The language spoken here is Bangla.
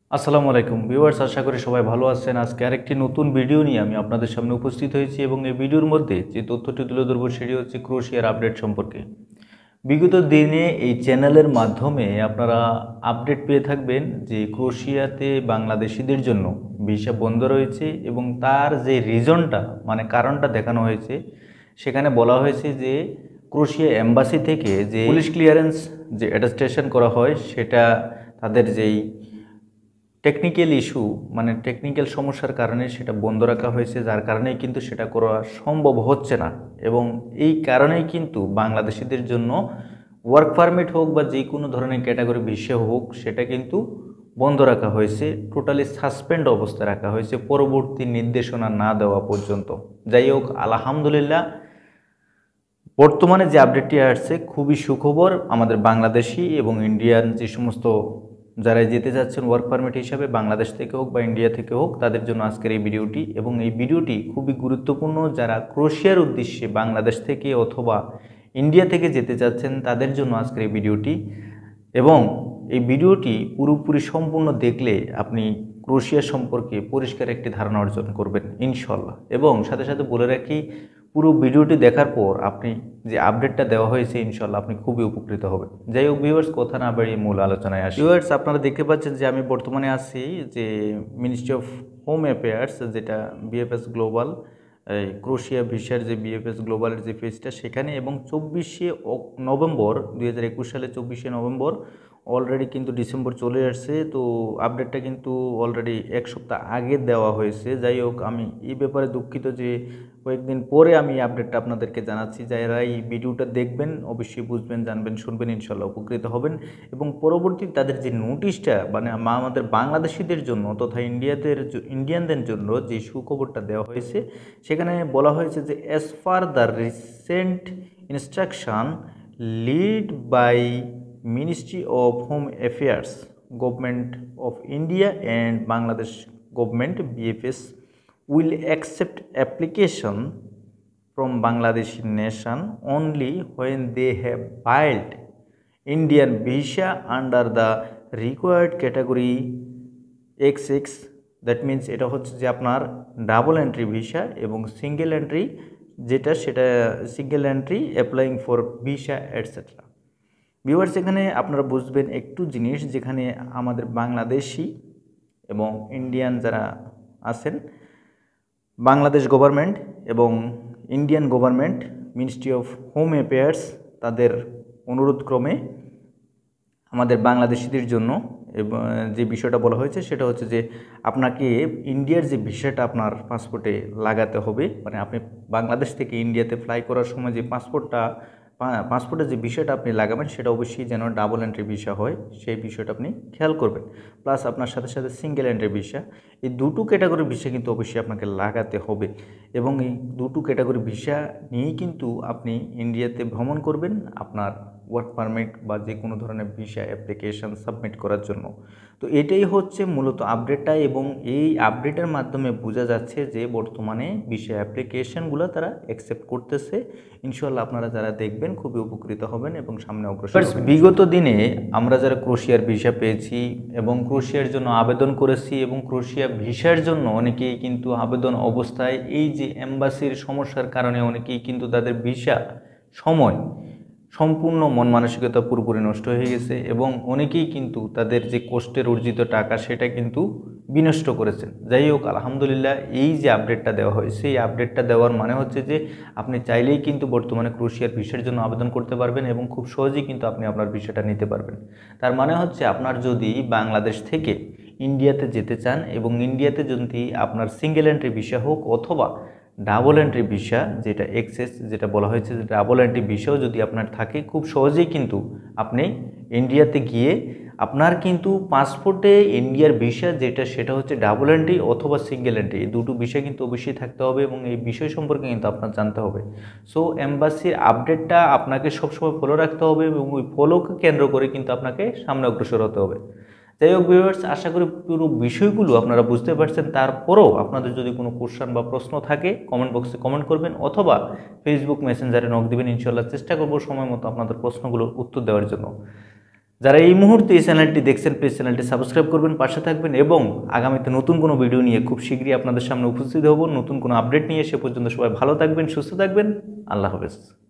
আসসালামু আলাইকুম ভিউয়ার্স, আশা করি সবাই ভালো আছেন। আজকে আরেকটি নতুন ভিডিও নিয়ে আমি আপনাদের সামনে উপস্থিত হয়েছি এবং এই ভিডিওর মধ্যে যে তথ্যটি তুলে ধরবো সেটি হচ্ছে ক্রোয়েশিয়ার আপডেট সম্পর্কে। বিগত দিনে এই চ্যানেলের মাধ্যমে আপনারা আপডেট পেয়ে থাকবেন যে ক্রোয়েশিয়াতে বাংলাদেশিদের জন্য ভিসা বন্ধ রয়েছে এবং তার যে রিজনটা মানে কারণটা দেখানো হয়েছে। সেখানে বলা হয়েছে যে ক্রোয়েশিয়া এম্বাসি থেকে যে পুলিশ ক্লিয়ারেন্স যে অ্যাটাস্টেশন করা হয় সেটা তাদের যেই টেকনিক্যাল ইস্যু মানে টেকনিক্যাল সমস্যার কারণে সেটা বন্ধ রাখা হয়েছে, যার কারণেই কিন্তু সেটা করা সম্ভব হচ্ছে না। এবং এই কারণেই কিন্তু বাংলাদেশিদের জন্য ওয়ার্ক পারমিট হোক বা যে কোনো ধরনের ক্যাটাগরি ভিসা হোক সেটা কিন্তু বন্ধ রাখা হয়েছে, টোটালি সাসপেন্ড অবস্থায় রাখা হয়েছে পরবর্তী নির্দেশনা না দেওয়া পর্যন্ত। যাই হোক, আলহামদুলিল্লাহ বর্তমানে যে আপডেটটি আসছে খুবই সুখবর আমাদের বাংলাদেশি এবং ইন্ডিয়ান যে সমস্ত যারা যেতে যাচ্ছেন ওয়ার্ক পারমিট হিসাবে বাংলাদেশ থেকে হোক বা ইন্ডিয়া থেকে হোক তাদের জন্য আজকের এই ভিডিওটি। এবং এই ভিডিওটি খুবই গুরুত্বপূর্ণ যারা ক্রোয়েশিয়ার উদ্দেশ্যে বাংলাদেশ থেকে অথবা ইন্ডিয়া থেকে যেতে চাচ্ছেন তাদের জন্য আজকের এই ভিডিওটি। এবং এই ভিডিওটি পুরোপুরি সম্পূর্ণ দেখলে আপনি ক্রোয়েশিয়া সম্পর্কে পরিষ্কার একটি ধারণা অর্জন করবেন ইনশাল্লাহ। এবং সাথে সাথে বলে রাখি, পুরো ভিডিওটি দেখার পর আপনি যে আপডেটটা দেওয়া হয়েছে ইনশাল্লাহ আপনি খুবই উপকৃত হবেন। যাই হোক ভিউয়ার্স, কথা না বাড়িয়ে মূল আলোচনায় আসি। ভিউয়ার্স, আপনারা দেখতে পাচ্ছেন যে আমি বর্তমানে আছি যে মিনিস্ট্রি অফ হোম অ্যাফেয়ার্স, যেটা বিএফএস গ্লোবাল, এই ক্রোয়েশিয়া ভিসার যে বিএফএস গ্লোবালের যে পেজটা সেখানে। এবং 24শে নভেম্বর 2021 সালে 24শে নভেম্বর, অলরেডি কিন্তু ডিসেম্বর চলে আসছে, তো আপডেটটা কিন্তু অলরেডি এক সপ্তাহ আগে দেওয়া হয়েছে। যাই হোক, আমি এই ব্যাপারে দুঃখিত যে কয়েকদিন পরে আমি আপডেটটা আপনাদেরকে জানাচ্ছি। যারা এই ভিডিওটা দেখবেন অবশ্যই বুঝবেন, জানবেন, শুনবেন, ইনশাল্লাহ উপকৃত হবেন। এবং পরবর্তী তাদের যে নোটিশটা মানে আমাদের বাংলাদেশিদের জন্য তথা ইন্ডিয়ানদের জন্য যে সুখবরটা দেওয়া হয়েছে সেখানে বলা হয়েছে যে as far the recent instruction lead by Ministry of Home Affairs, Government of India and Bangladesh Government BFS will accept application from Bangladeshi nation only when they have filed Indian visa under the required category XX. That means এটা হচ্ছে যে আপনার ডাবল এন্ট্রি ভিসা এবং সিঙ্গেল এন্ট্রি, যেটা সেটা single entry applying for visa etcetera. Viewers, এখানে আপনারা বুঝবেন একটু জিনিস, যেখানে আমাদের বাংলাদেশি এবং ইন্ডিয়ান যারা আছেন, বাংলাদেশ গভর্নমেন্ট এবং Indian government ministry of home affairs তাদের অনুরোধ ক্রমে আমাদের বাংলাদেশিদের জন্য যে বিষয়টা বলা হয়েছে সেটা হচ্ছে যে আপনাকে ইন্ডিয়ার যে ভিসাটা আপনার পাসপোর্টে লাগাতে হবে, মানে আপনি বাংলাদেশ থেকে ইন্ডিয়াতে ফ্লাই করার সময় যে পাসপোর্টের যে বিষয়টা আপনি লাগাবেন সেটা অবশ্যই যেন ডাবল এন্ট্রি ভিসা হয়, সেই বিষয়টা আপনি খেয়াল করবেন। প্লাস আপনার সাথে সাথে সিঙ্গেল এন্ট্রি ভিসা, এই দুটো ক্যাটাগরি ভিসা কিন্তু অবশ্যই আপনাকে লাগাতে হবে। এবং এই দুটো ক্যাটাগরি ভিসা নিয়েই কিন্তু আপনি ইন্ডিয়াতে ভ্রমণ করবেন আপনার ওয়ার্ক পারমিট বা যে কোনো ধরনের ভিসা অ্যাপ্লিকেশান সাবমিট করার জন্য। তো এটাই হচ্ছে মূলত আপডেটটা। এবং এই আপডেটের মাধ্যমে বোঝা যাচ্ছে যে বর্তমানে ভিসা অ্যাপ্লিকেশানগুলো তারা অ্যাকসেপ্ট করতেছে। ইনশাল্লাহ আপনারা যারা দেখবেন খুবই উপকৃত হবেন এবং সামনে অগ্রসর হবেন। বিগত দিনে আমরা যারা ক্রোয়েশিয়ার ভিসা পেয়েছি এবং ক্রোয়েশিয়ার জন্য আবেদন করেছি এবং ক্রোয়েশিয়া ভিসার জন্য অনেকেই কিন্তু আবেদন অবস্থায় এই যে এম্বাসির সমস্যার কারণে অনেকেই কিন্তু তাদের ভিসা সময় সম্পূর্ণ মন মানসিকতা পুরোপুরি নষ্ট হয়ে গেছে এবং অনেকেই কিন্তু তাদের যে কষ্টের অর্জিত টাকা সেটা কিন্তু বিনষ্ট করেছেন। যাই হোক, আলহামদুলিল্লাহ এই যে আপডেটটা দেওয়া হয়েছে এই আপডেটটা দেওয়ার মানে হচ্ছে যে আপনি চাইলেই কিন্তু বর্তমানে ক্রোয়েশিয়ার ভিসার জন্য আবেদন করতে পারবেন এবং খুব সহজেই কিন্তু আপনি আপনার ভিসাটা নিতে পারবেন। তার মানে হচ্ছে আপনার যদি বাংলাদেশ থেকে ইন্ডিয়াতে যেতে চান এবং ইন্ডিয়াতে যদি আপনার সিঙ্গেল এন্ট্রি ভিসা হোক অথবা ডাবল এন্ট্রি ভিসা যেটা এক্সেস যেটা বলা হয়েছে যে ডাবল এন্ট্রি ভিসাও যদি আপনার থাকে, খুব সহজেই কিন্তু আপনি ইন্ডিয়াতে গিয়ে আপনার কিন্তু পাসপোর্টে ইন্ডিয়ার ভিসা যেটা সেটা হচ্ছে ডাবল এন্ট্রি অথবা সিঙ্গেল এন্ট্রি, এই দুটো ভিসা কিন্তু অবশ্যই থাকতে হবে এবং এই বিষয় সম্পর্কে কিন্তু আপনার জানতে হবে। সো এম্বাসির আপডেটটা আপনাকে সবসময় ফলো রাখতে হবে এবং ওই ফলোকে কেন্দ্র করে কিন্তু আপনাকে সামনে অগ্রসর হতে হবে। যাই হোক ভিউয়ার্স, আশা করি পুরো বিষয়গুলো আপনারা বুঝতে পারছেন। তারপরেও আপনাদের যদি কোনো কোশ্চেন বা প্রশ্ন থাকে কমেন্ট বক্সে কমেন্ট করবেন অথবা ফেসবুক মেসেঞ্জারে নক দিবেন। ইনশাল্লাহ চেষ্টা করব সময় মতো আপনাদের প্রশ্নগুলোর উত্তর দেওয়ার জন্য। যারা এই মুহূর্তে এই চ্যানেলটি দেখছেন প্লিজ চ্যানেলটি সাবস্ক্রাইব করবেন, পাশে থাকবেন এবং আগামীতে নতুন কোনো ভিডিও নিয়ে খুব শীঘ্রই আপনাদের সামনে উপস্থিত হব নতুন কোনো আপডেট নিয়ে। সে পর্যন্ত সবাই ভালো থাকবেন, সুস্থ থাকবেন। আল্লাহ হাফেজ।